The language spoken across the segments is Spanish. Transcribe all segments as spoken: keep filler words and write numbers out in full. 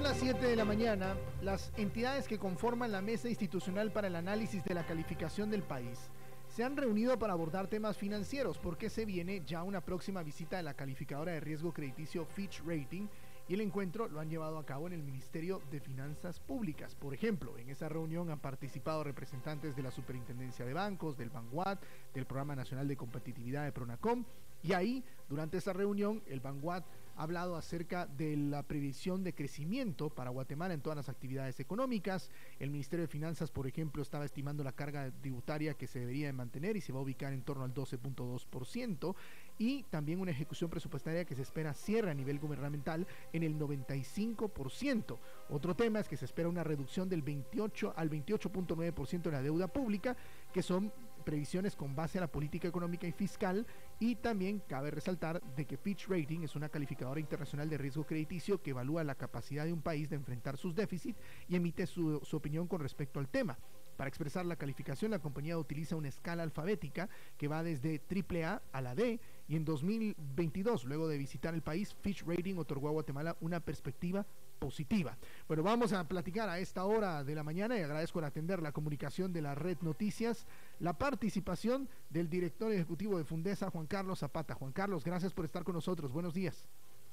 Son las siete de la mañana. Las entidades que conforman la Mesa Institucional para el Análisis de la Calificación del País se han reunido para abordar temas financieros porque se viene ya una próxima visita de la calificadora de riesgo crediticio Fitch Rating, y el encuentro lo han llevado a cabo en el Ministerio de Finanzas Públicas. Por ejemplo, en esa reunión han participado representantes de la Superintendencia de Bancos, del Banguat, del Programa Nacional de Competitividad de Pronacom, y ahí, durante esa reunión, el Banguat ha hablado acerca de la previsión de crecimiento para Guatemala en todas las actividades económicas. El Ministerio de Finanzas, por ejemplo, estaba estimando la carga tributaria que se debería de mantener y se va a ubicar en torno al doce punto dos por ciento, y también una ejecución presupuestaria que se espera cierre a nivel gubernamental en el noventa y cinco por ciento. Otro tema es que se espera una reducción del veintiocho al veintiocho punto nueve por ciento de la deuda pública, que son previsiones con base a la política económica y fiscal. Y también cabe resaltar de que Fitch Rating es una calificadora internacional de riesgo crediticio que evalúa la capacidad de un país de enfrentar sus déficits y emite su, su opinión con respecto al tema. Para expresar la calificación, la compañía utiliza una escala alfabética que va desde triple A a la D, y en dos mil veintidós, luego de visitar el país, Fitch Rating otorgó a Guatemala una perspectiva positiva. Bueno, vamos a platicar a esta hora de la mañana, y agradezco al atender la comunicación de la Red Noticias, la participación del director ejecutivo de Fundesa, Juan Carlos Zapata. Juan Carlos, gracias por estar con nosotros. Buenos días.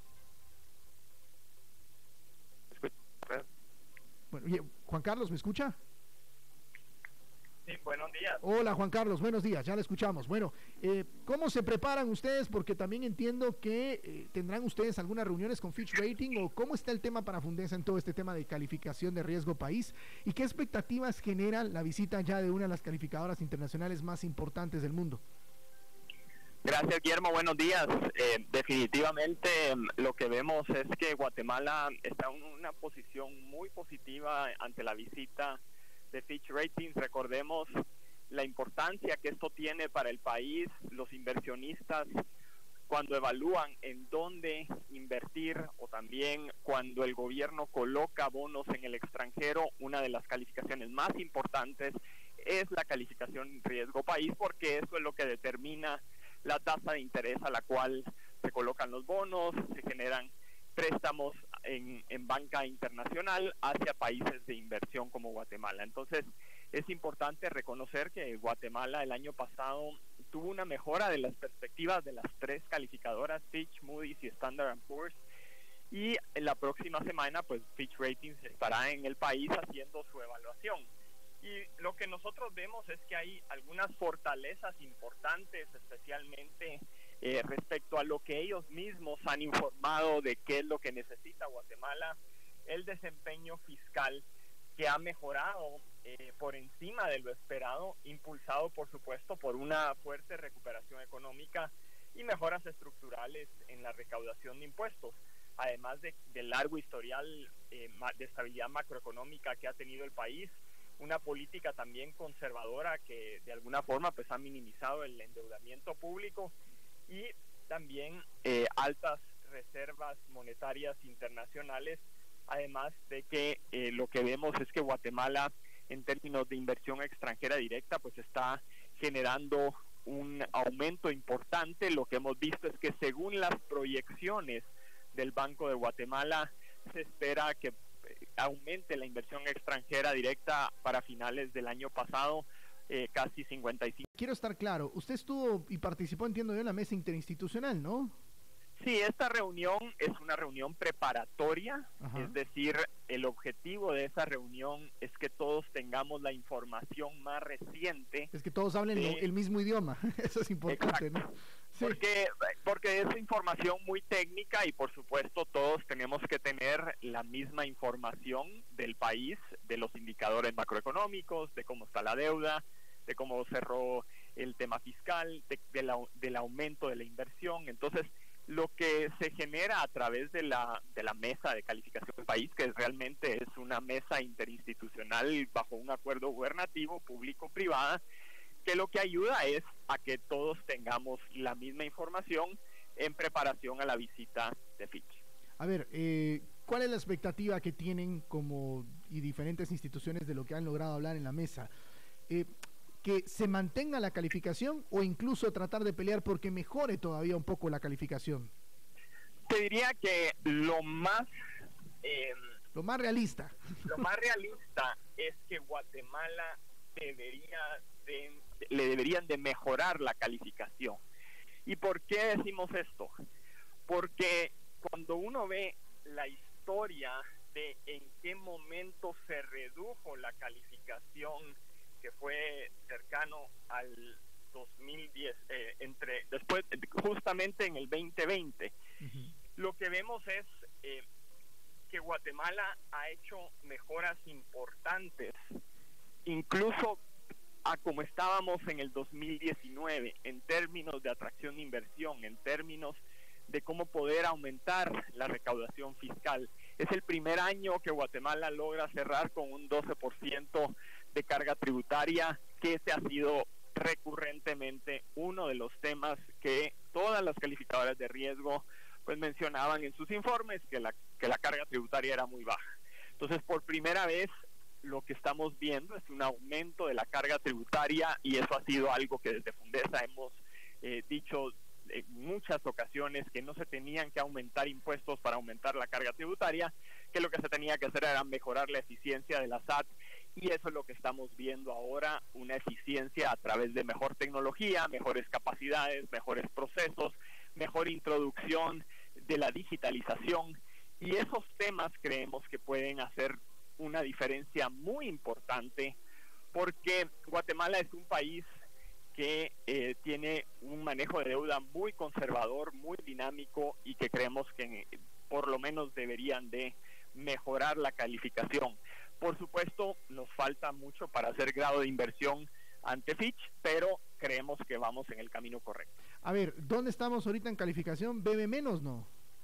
Bueno, oye, Juan Carlos, ¿me escucha? Sí, buenos días. Hola, Juan Carlos, buenos días, ya le escuchamos. Bueno, eh, ¿cómo se preparan ustedes? Porque también entiendo que eh, tendrán ustedes algunas reuniones con Fitch Rating, o cómo está el tema para Fundesa en todo este tema de calificación de riesgo país, y qué expectativas genera la visita ya de una de las calificadoras internacionales más importantes del mundo. Gracias, Guillermo, buenos días. Eh, definitivamente lo que vemos es que Guatemala está en una posición muy positiva ante la visita de Fitch Ratings. Recordemos la importancia que esto tiene para el país. Los inversionistas, cuando evalúan en dónde invertir, o también cuando el gobierno coloca bonos en el extranjero, una de las calificaciones más importantes es la calificación riesgo país, porque eso es lo que determina la tasa de interés a la cual se colocan los bonos, se generan préstamos en, en banca internacional hacia países de inversión como Guatemala. Entonces, es importante reconocer que Guatemala el año pasado tuvo una mejora de las perspectivas de las tres calificadoras, Fitch, Moody's y Standard and Poor's, y en la próxima semana, pues Fitch Ratings estará en el país haciendo su evaluación. Y lo que nosotros vemos es que hay algunas fortalezas importantes, especialmente Eh, respecto a lo que ellos mismos han informado de qué es lo que necesita Guatemala. El desempeño fiscal, que ha mejorado eh, por encima de lo esperado, impulsado por supuesto por una fuerte recuperación económica y mejoras estructurales en la recaudación de impuestos, además de, del largo historial eh, de estabilidad macroeconómica que ha tenido el país, una política también conservadora que de alguna forma pues ha minimizado el endeudamiento público, y también eh, altas reservas monetarias internacionales, además de que eh, lo que vemos es que Guatemala, en términos de inversión extranjera directa, pues está generando un aumento importante. Lo que hemos visto es que según las proyecciones del Banco de Guatemala, se espera que aumente la inversión extranjera directa para finales del año pasado, Eh, casi cincuenta y cinco. Quiero estar claro, usted estuvo y participó, entiendo yo, en la mesa interinstitucional, ¿no? Sí, esta reunión es una reunión preparatoria. Ajá. Es decir, el objetivo de esa reunión es que todos tengamos la información más reciente. Es que todos hablen de... el mismo idioma, eso es importante. Exacto. ¿No? Sí. Porque, porque es información muy técnica, y por supuesto todos tenemos que tener la misma información del país, de los indicadores macroeconómicos, de cómo está la deuda, de cómo cerró el tema fiscal, de, de la, del aumento de la inversión. Entonces, lo que se genera a través de la, de la mesa de calificación del país, que realmente es una mesa interinstitucional bajo un acuerdo gubernativo público-privada, que lo que ayuda es a que todos tengamos la misma información en preparación a la visita de Fitch. A ver, eh, ¿cuál es la expectativa que tienen como y diferentes instituciones de lo que han logrado hablar en la mesa? Eh, ¿Que se mantenga la calificación, o incluso tratar de pelear porque mejore todavía un poco la calificación? Te diría que lo más eh, Lo más realista. Lo más realista es que Guatemala debería de, le deberían de mejorar la calificación. ¿Y por qué decimos esto? Porque cuando uno ve la historia de en qué momento se redujo la calificación, que fue cercano al dos mil diez, eh, entre después justamente en el veinte veinte, uh-huh. Lo que vemos es eh, que Guatemala ha hecho mejoras importantes, incluso a como estábamos en el dos mil diecinueve, en términos de atracción de inversión, en términos de cómo poder aumentar la recaudación fiscal. Es el primer año que Guatemala logra cerrar con un doce por ciento de carga tributaria, que ese ha sido recurrentemente uno de los temas que todas las calificadoras de riesgo pues mencionaban en sus informes, que la, que la carga tributaria era muy baja. Entonces, por primera vez, lo que estamos viendo es un aumento de la carga tributaria, y eso ha sido algo que desde Fundesa hemos eh, dicho en muchas ocasiones, que no se tenían que aumentar impuestos para aumentar la carga tributaria, que lo que se tenía que hacer era mejorar la eficiencia de la S A T, y eso es lo que estamos viendo ahora, una eficiencia a través de mejor tecnología, mejores capacidades, mejores procesos, mejor introducción de la digitalización, y esos temas creemos que pueden hacer una diferencia muy importante, porque Guatemala es un país que eh, tiene un manejo de deuda muy conservador, muy dinámico, y que creemos que eh, por lo menos deberían de mejorar la calificación. Por supuesto, nos falta mucho para hacer grado de inversión ante Fitch, pero creemos que vamos en el camino correcto. A ver, ¿dónde estamos ahorita en calificación? ¿B B menos, no?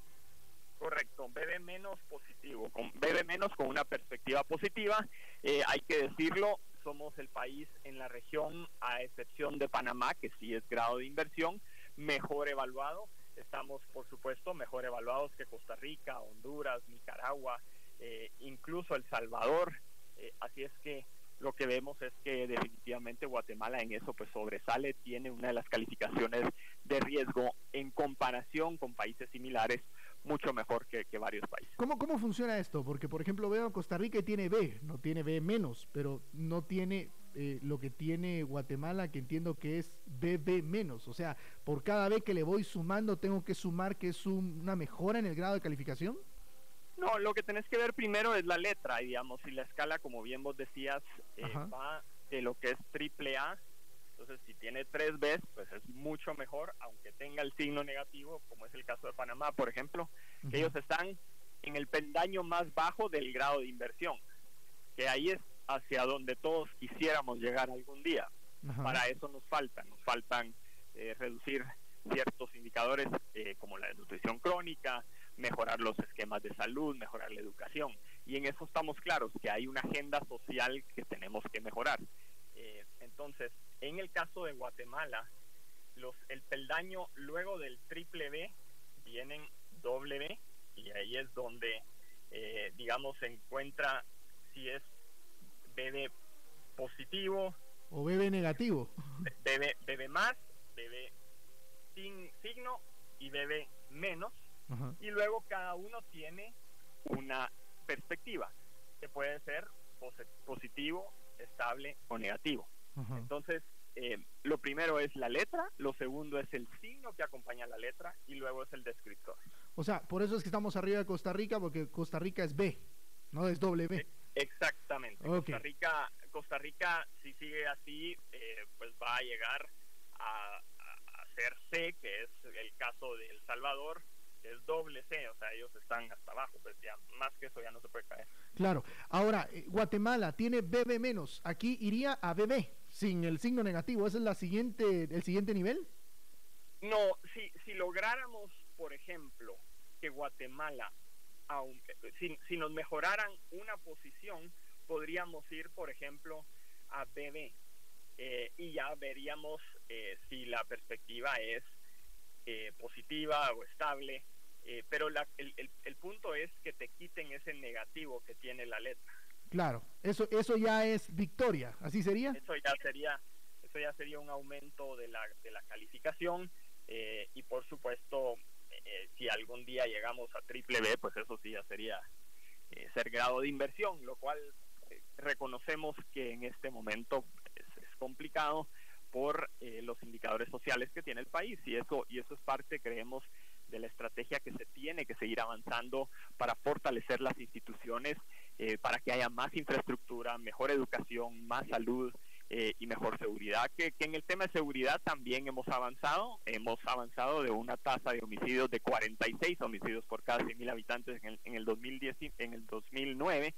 Correcto, B B menos positivo, con B B menos con una perspectiva positiva. Eh, hay que decirlo, somos el país en la región, a excepción de Panamá, que sí es grado de inversión, mejor evaluado. Estamos, por supuesto, mejor evaluados que Costa Rica, Honduras, Nicaragua, eh, incluso El Salvador. Eh, así es que lo que vemos es que definitivamente Guatemala en eso pues sobresale, tiene una de las calificaciones de riesgo en comparación con países similares mucho mejor que, que varios países. ¿Cómo, ¿Cómo funciona esto? Porque, por ejemplo, veo Costa Rica y tiene B, no tiene B menos, pero no tiene eh, lo que tiene Guatemala, que entiendo que es B B menos. O sea, por cada B que le voy sumando, tengo que sumar que es un, una mejora en el grado de calificación. No, lo que tenés que ver primero es la letra, y digamos, y la escala, como bien vos decías, eh, va de lo que es triple A. Entonces, si tiene tres Bs, pues es mucho mejor, aunque tenga el signo negativo, como es el caso de Panamá, por ejemplo, uh-huh. que ellos están en el peldaño más bajo del grado de inversión, que ahí es hacia donde todos quisiéramos llegar algún día. Uh-huh. Para eso nos faltan, nos faltan eh, reducir ciertos indicadores eh, como la nutrición crónica, mejorar los esquemas de salud, mejorar la educación, y en eso estamos claros, que hay una agenda social que tenemos que mejorar. Eh, entonces, en el caso de Guatemala, los, el peldaño luego del triple B vienen doble B, y ahí es donde, eh, digamos, se encuentra si es B B positivo o B B negativo, B B, B B más, B B sin signo y B B menos. Uh-huh. Y luego cada uno tiene una perspectiva que puede ser pos- positivo, estable o negativo. Uh-huh. Entonces, eh, lo primero es la letra, lo segundo es el signo que acompaña la letra, y luego es el descriptor. O sea, por eso es que estamos arriba de Costa Rica, porque Costa Rica es B, no es doble B. Exactamente. Okay. Costa Rica, Costa Rica, si sigue así, eh, pues va a llegar a, a, a ser C, que es el caso de El Salvador, que es doble C, o sea, ellos están hasta abajo, pues ya más que eso ya no se puede caer. Claro. Ahora, eh, Guatemala tiene B B menos, aquí iría a B B, sin el signo negativo. ¿Ese es la siguiente, el siguiente nivel? No, si, si lográramos, por ejemplo, que Guatemala, aunque, si, si nos mejoraran una posición, podríamos ir, por ejemplo, a B B, eh, y ya veríamos eh, si la perspectiva es eh, positiva o estable, eh, pero la, el, el, el punto es que te quiten ese negativo que tiene la letra. Claro, eso eso ya es victoria, ¿así sería? Eso ya sería, eso ya sería un aumento de la, de la calificación, eh, y por supuesto, eh, si algún día llegamos a triple B, pues eso sí ya sería tercer grado de inversión, lo cual eh, reconocemos que en este momento es, es complicado por eh, los indicadores sociales que tiene el país, y eso, y eso es parte, creemos, de la estrategia que se tiene que seguir avanzando para fortalecer las instituciones, eh, para que haya más infraestructura, mejor educación, más salud eh, y mejor seguridad, que, que en el tema de seguridad también hemos avanzado, hemos avanzado de una tasa de homicidios de cuarenta y seis homicidios por cada cien mil habitantes en el, en el dos mil diez, en el dos mil nueve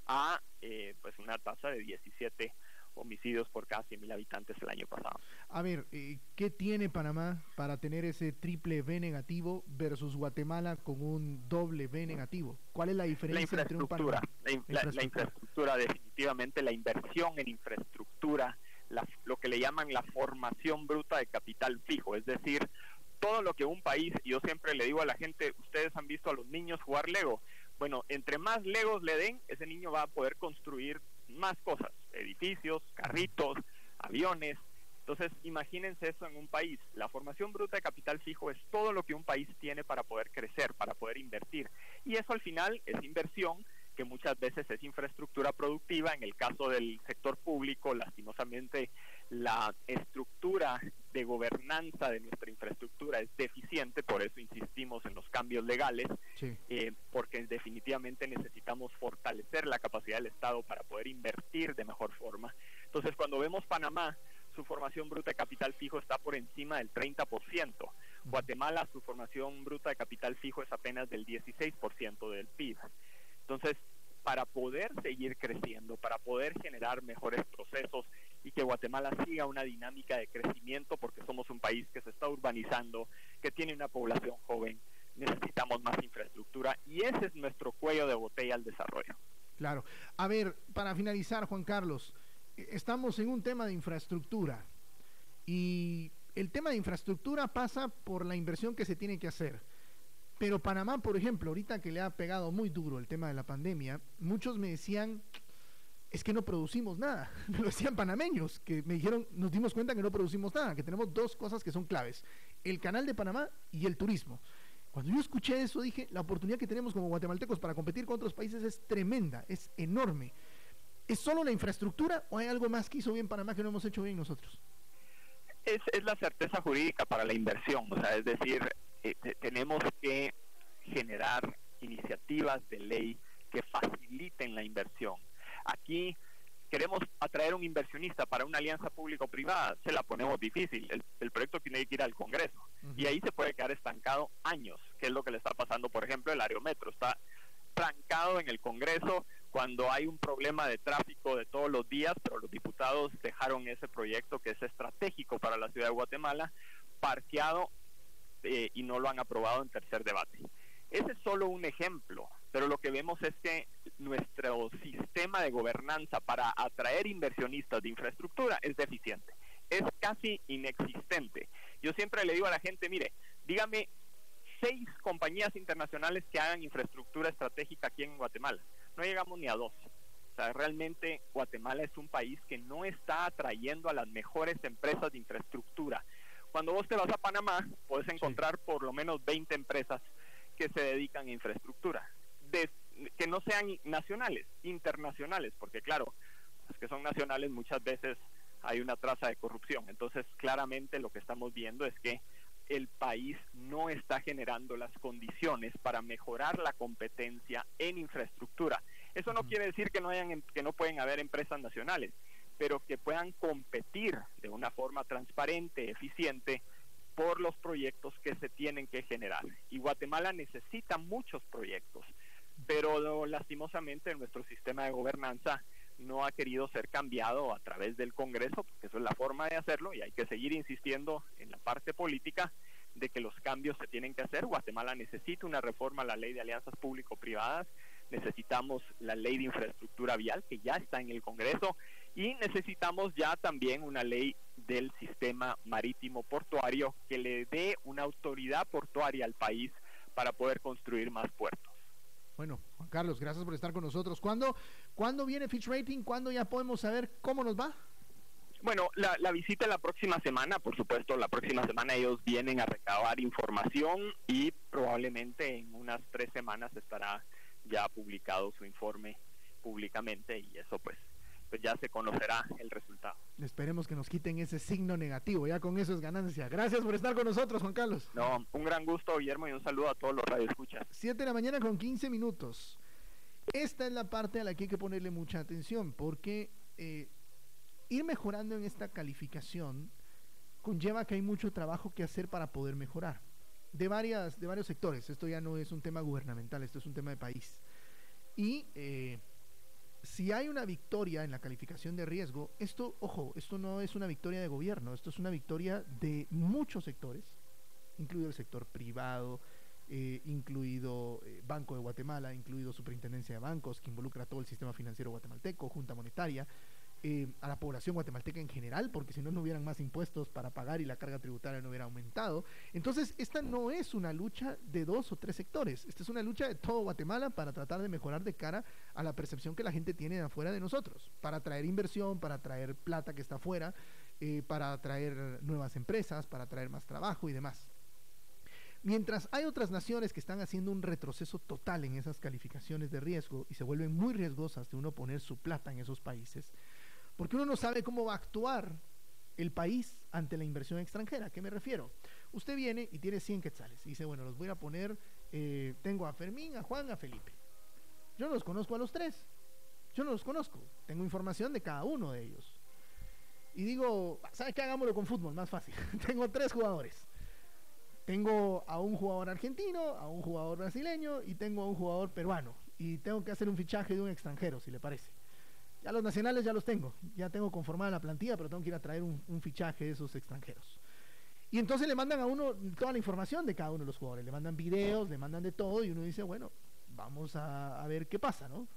a eh, pues una tasa de diecisiete homicidios por cada cien mil habitantes el año pasado. A ver, eh, ¿qué tiene Panamá para tener ese triple B negativo versus Guatemala con un doble B negativo? ¿Cuál es la diferencia la entre un Panamá? La, in, la, la infraestructura, definitivamente la inversión en infraestructura, la, lo que le llaman la formación bruta de capital fijo, es decir, todo lo que un país, yo siempre le digo a la gente, ustedes han visto a los niños jugar Lego, bueno, entre más Legos le den, ese niño va a poder construir más cosas, edificios, carritos, aviones. Entonces, imagínense eso en un país. La formación bruta de capital fijo es todo lo que un país tiene para poder crecer, para poder invertir. Y eso al final es inversión, que muchas veces es infraestructura productiva. En el caso del sector público, lastimosamente, la estructura de gobernanza de nuestra infraestructura es deficiente, por eso insistimos en los cambios legales, sí. eh, porque definitivamente necesitamos fortalecer la capacidad del Estado para poder invertir de mejor forma. Entonces, cuando vemos Panamá, su formación bruta de capital fijo está por encima del treinta por ciento. Guatemala, su formación bruta de capital fijo es apenas del dieciséis por ciento del P I B. Entonces, para poder seguir creciendo, para poder generar mejores procesos y que Guatemala siga una dinámica de crecimiento, porque somos un país que se está urbanizando, que tiene una población joven, necesitamos más infraestructura y ese es nuestro cuello de botella al desarrollo. Claro. A ver, para finalizar, Juan Carlos, estamos en un tema de infraestructura y el tema de infraestructura pasa por la inversión que se tiene que hacer. Pero Panamá, por ejemplo, ahorita que le ha pegado muy duro el tema de la pandemia, muchos me decían, es que no producimos nada. Me lo decían panameños, que me dijeron, nos dimos cuenta que no producimos nada, que tenemos dos cosas que son claves, el canal de Panamá y el turismo. Cuando yo escuché eso, dije, la oportunidad que tenemos como guatemaltecos para competir con otros países es tremenda, es enorme. ¿Es solo la infraestructura o hay algo más que hizo bien Panamá que no hemos hecho bien nosotros? Es, es la certeza jurídica para la inversión, o sea, es decir, eh, tenemos que generar iniciativas de ley que faciliten la inversión. Aquí queremos atraer un inversionista para una alianza público-privada, se la ponemos difícil, el, el proyecto tiene que ir al Congreso, uh-huh. y ahí se puede quedar estancado años, que es lo que le está pasando, por ejemplo, el Aerometro, está trancado en el Congreso cuando hay un problema de tráfico de todos los días, pero los diputados dejaron ese proyecto que es estratégico para la ciudad de Guatemala parqueado eh, y no lo han aprobado en tercer debate. Ese es solo un ejemplo, pero lo que vemos es que nuestro sistema de gobernanza para atraer inversionistas de infraestructura es deficiente, es casi inexistente. Yo siempre le digo a la gente, mire, dígame seis compañías internacionales que hagan infraestructura estratégica aquí en Guatemala. No llegamos ni a dos. O sea, realmente Guatemala es un país que no está atrayendo a las mejores empresas de infraestructura. Cuando vos te vas a Panamá, puedes encontrar sí. por lo menos veinte empresas que se dedican a infraestructura, de, que no sean nacionales, internacionales, porque claro, las que son nacionales muchas veces hay una traza de corrupción. Entonces, claramente lo que estamos viendo es que el país no está generando las condiciones para mejorar la competencia en infraestructura. Eso no uh-huh. quiere decir que no hayan, que no pueden haber empresas nacionales, pero que puedan competir de una forma transparente, eficiente, por los proyectos que se tienen que generar. Y Guatemala necesita muchos proyectos, pero lastimosamente nuestro sistema de gobernanza no ha querido ser cambiado a través del Congreso, porque eso es la forma de hacerlo y hay que seguir insistiendo en la parte política de que los cambios se tienen que hacer. Guatemala necesita una reforma a la ley de alianzas público-privadas, necesitamos la ley de infraestructura vial que ya está en el Congreso y necesitamos ya también una ley del sistema marítimo portuario que le dé una autoridad portuaria al país para poder construir más puertos. Bueno, Juan Carlos, gracias por estar con nosotros. ¿Cuándo, ¿cuándo viene Fitch Rating? ¿Cuándo ya podemos saber cómo nos va? Bueno, la, la visita la próxima semana, por supuesto, la próxima semana ellos vienen a recabar información y probablemente en unas tres semanas estará ya ha publicado su informe públicamente y eso pues, pues ya se conocerá el resultado. Esperemos que nos quiten ese signo negativo, ya con eso es ganancia. Gracias por estar con nosotros, Juan Carlos. No, un gran gusto, Guillermo, y un saludo a todos los radioescuchas. siete de la mañana con quince minutos. Esta es la parte a la que hay que ponerle mucha atención, porque eh, ir mejorando en esta calificación conlleva que hay mucho trabajo que hacer para poder mejorar. De, varias, de varios sectores. Esto ya no es un tema gubernamental, esto es un tema de país. Y eh, si hay una victoria en la calificación de riesgo, esto, ojo, esto no es una victoria de gobierno, esto es una victoria de muchos sectores, incluido el sector privado, eh, incluido eh, Banco de Guatemala, incluido Superintendencia de Bancos, que involucra a todo el sistema financiero guatemalteco, Junta Monetaria, eh, a la población guatemalteca en general, porque si no, no hubieran más impuestos para pagar y la carga tributaria no hubiera aumentado. Entonces, esta no es una lucha de dos o tres sectores, esta es una lucha de todo Guatemala para tratar de mejorar de cara a la percepción que la gente tiene de afuera de nosotros, para atraer inversión, para atraer plata que está afuera, eh, para atraer nuevas empresas, para atraer más trabajo y demás. Mientras hay otras naciones que están haciendo un retroceso total en esas calificaciones de riesgo y se vuelven muy riesgosas de uno poner su plata en esos países, porque uno no sabe cómo va a actuar el país ante la inversión extranjera. ¿A qué me refiero? Usted viene y tiene cien quetzales y dice, bueno, los voy a poner, eh, tengo a Fermín, a Juan, a Felipe. Yo no los conozco a los tres, yo no los conozco, tengo información de cada uno de ellos. Y digo, ¿sabe qué? Hagámoslo con fútbol, más fácil. Tengo tres jugadores. Tengo a un jugador argentino, a un jugador brasileño y tengo a un jugador peruano. Y tengo que hacer un fichaje de un extranjero, si le parece. Ya los nacionales ya los tengo, ya tengo conformada la plantilla, pero tengo que ir a traer un, un fichaje de esos extranjeros. Y entonces le mandan a uno toda la información de cada uno de los jugadores, le mandan videos, le mandan de todo y uno dice, bueno, vamos a, a ver qué pasa, ¿no?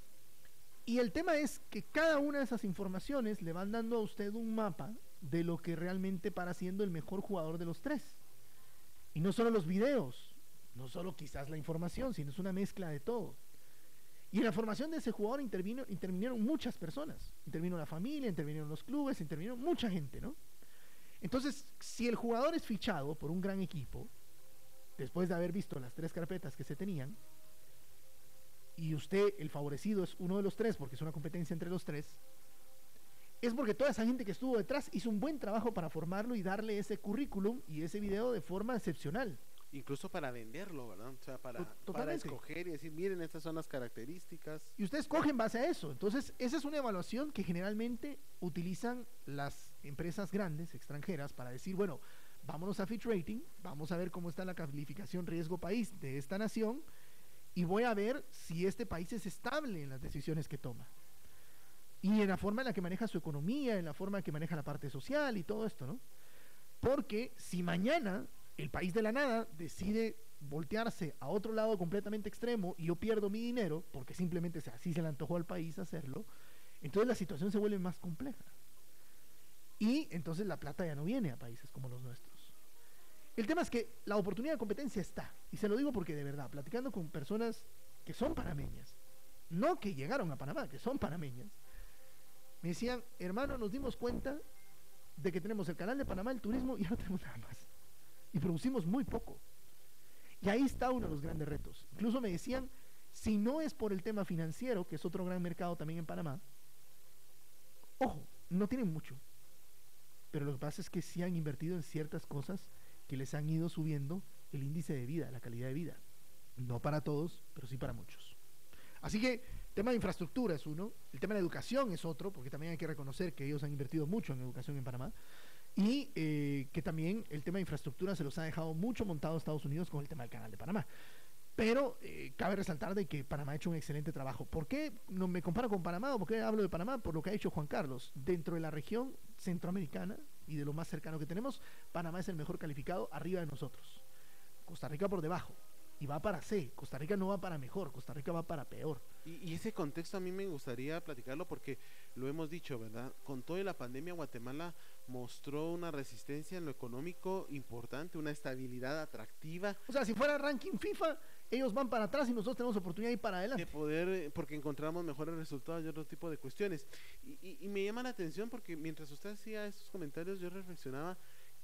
Y el tema es que cada una de esas informaciones le van dando a usted un mapa de lo que realmente para siendo el mejor jugador de los tres. Y no solo los videos, no solo quizás la información, sino es una mezcla de todo. Y en la formación de ese jugador intervino, intervinieron muchas personas. Intervino la familia, intervinieron los clubes, intervino mucha gente, ¿no? Entonces, si el jugador es fichado por un gran equipo, después de haber visto las tres carpetas que se tenían, y usted, el favorecido, es uno de los tres, porque es una competencia entre los tres, es porque toda esa gente que estuvo detrás hizo un buen trabajo para formarlo y darle ese currículum y ese video de forma excepcional. Incluso para venderlo, ¿verdad? O sea, para, para escoger y decir, miren, estas son las características. Y usted escoge en base a eso. Entonces, esa es una evaluación que generalmente utilizan las empresas grandes, extranjeras, para decir, bueno, vámonos a Fitch Rating, vamos a ver cómo está la calificación riesgo país de esta nación y voy a ver si este país es estable en las decisiones que toma. Y en la forma en la que maneja su economía, en la forma en que maneja la parte social y todo esto, ¿no? Porque si mañana el país de la nada decide voltearse a otro lado completamente extremo y yo pierdo mi dinero, porque simplemente así se le antojó al país hacerlo, entonces la situación se vuelve más compleja. Y entonces la plata ya no viene a países como los nuestros. El tema es que la oportunidad de competencia está, y se lo digo porque de verdad, platicando con personas que son panameñas, no que llegaron a Panamá, que son panameñas, me decían, hermano, nos dimos cuenta de que tenemos el canal de Panamá, el turismo, y ya no tenemos nada más. Y producimos muy poco. Y ahí está uno de los grandes retos. Incluso me decían, si no es por el tema financiero, que es otro gran mercado también en Panamá, ojo, no tienen mucho. Pero lo que pasa es que sí han invertido en ciertas cosas que les han ido subiendo el índice de vida, la calidad de vida. No para todos, pero sí para muchos. Así que el tema de infraestructura es uno, el tema de educación es otro, porque también hay que reconocer que ellos han invertido mucho en educación en Panamá, y eh, que también el tema de infraestructura se los ha dejado mucho montado a Estados Unidos con el tema del canal de Panamá. Pero eh, cabe resaltar de que Panamá ha hecho un excelente trabajo. ¿Por qué no me comparo con Panamá o por qué hablo de Panamá? Por lo que ha hecho Juan Carlos. Dentro de la región centroamericana y de lo más cercano que tenemos, Panamá es el mejor calificado arriba de nosotros. Costa Rica por debajo. Y va para C, Costa Rica no va para mejor, Costa Rica va para peor. Y, y ese contexto a mí me gustaría platicarlo porque lo hemos dicho, ¿verdad? Con toda la pandemia Guatemala mostró una resistencia en lo económico importante, una estabilidad atractiva. O sea, si fuera ranking FIFA, ellos van para atrás y nosotros tenemos oportunidad de ir para adelante. De poder, porque encontramos mejores resultados y otro tipo de cuestiones. Y, y, y me llama la atención porque mientras usted hacía estos comentarios yo reflexionaba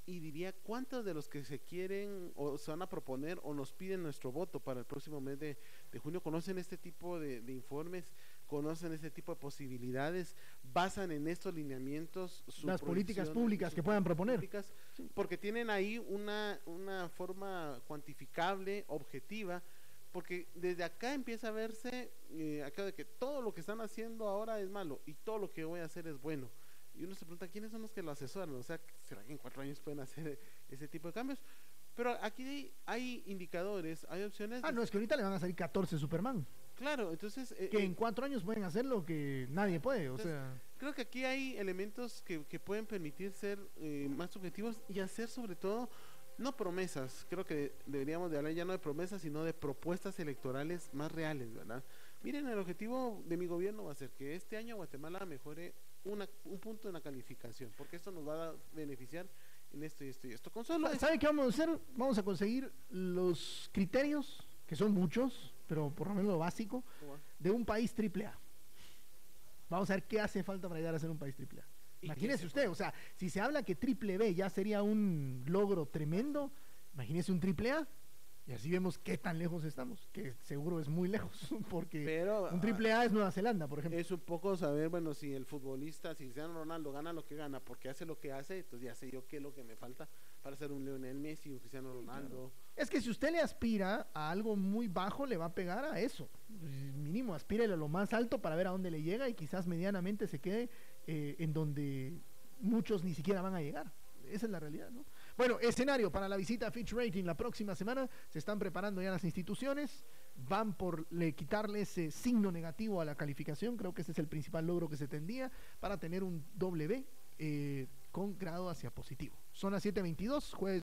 y diría cuántos de los que se quieren o se van a proponer o nos piden nuestro voto para el próximo mes de, de junio conocen este tipo de, de informes, conocen este tipo de posibilidades, basan en estos lineamientos las políticas públicas que puedan proponer, públicas, porque tienen ahí una, una forma cuantificable, objetiva, porque desde acá empieza a verse eh, acá de que todo lo que están haciendo ahora es malo y todo lo que voy a hacer es bueno. Y uno se pregunta, ¿quiénes son los que lo asesoran? O sea, ¿será que en cuatro años pueden hacer ese tipo de cambios? Pero aquí hay indicadores, hay opciones. Ah, de... no, es que ahorita le van a salir catorce Superman. Claro, entonces... Eh, que eh, en cuatro años pueden hacer lo que nadie puede, o entonces, sea... Creo que aquí hay elementos que, que pueden permitir ser eh, más objetivos y hacer sobre todo, no promesas, creo que deberíamos de hablar ya no de promesas, sino de propuestas electorales más reales, ¿verdad? Miren, el objetivo de mi gobierno va a ser que este año Guatemala mejore una, un punto en la calificación, porque esto nos va a beneficiar en esto y esto y esto. Con solo ¿Sabe qué vamos a hacer? Vamos a conseguir los criterios, que son muchos, pero por lo menos lo básico, de un país triple A. Vamos a ver qué hace falta para llegar a ser un país triple A. Imagínese usted, o sea, si se habla que triple B ya sería un logro tremendo, imagínese un triple A. Y así vemos qué tan lejos estamos, que seguro es muy lejos, porque pero, un triple A es Nueva Zelanda, por ejemplo. Es un poco saber, bueno, si el futbolista, si Cristiano Ronaldo gana lo que gana, porque hace lo que hace, entonces ya sé yo qué es lo que me falta para ser un Lionel Messi, un Cristiano Ronaldo. Claro. Es que si usted le aspira a algo muy bajo, le va a pegar a eso. Mínimo, aspírele a lo más alto para ver a dónde le llega y quizás medianamente se quede eh, en donde muchos ni siquiera van a llegar. Esa es la realidad, ¿no? Bueno, escenario para la visita a Fitch Rating la próxima semana. Se están preparando ya las instituciones. Van por le, quitarle ese signo negativo a la calificación. Creo que ese es el principal logro que se tendría para tener un doble B eh, con grado hacia positivo. Son las siete veintidós, jueves.